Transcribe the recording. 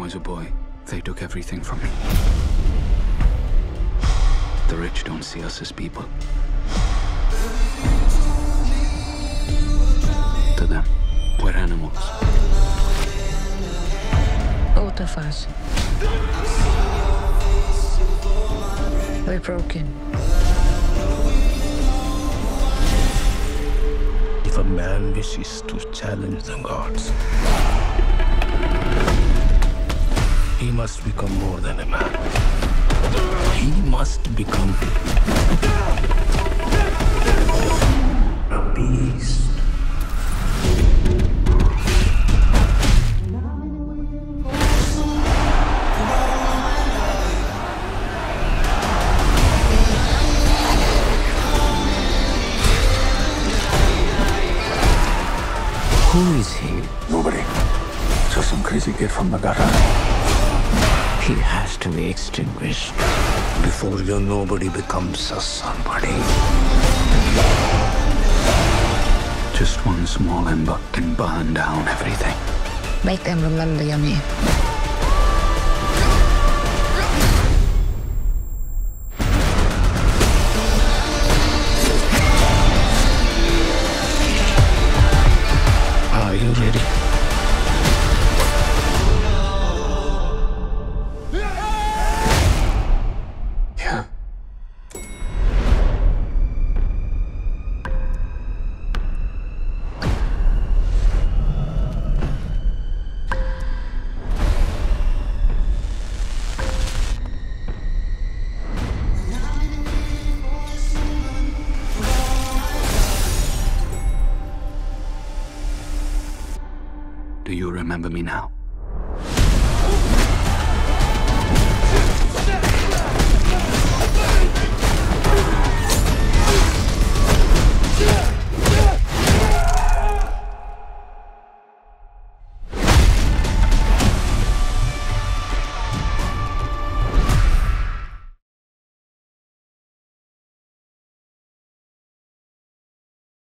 was a boy, they took everything from me. The rich don't see us as people. To them, we're animals. Both of us. We're broken. If a man wishes to challenge the gods, he must become more than a man. He must become a beast. Who is he? Nobody. Just some crazy kid from the gutter. He has to be extinguished. Before your nobody becomes a somebody. Just one small ember can burn down everything. Make them remember your name. Are you ready? Yeah. Do you remember me now?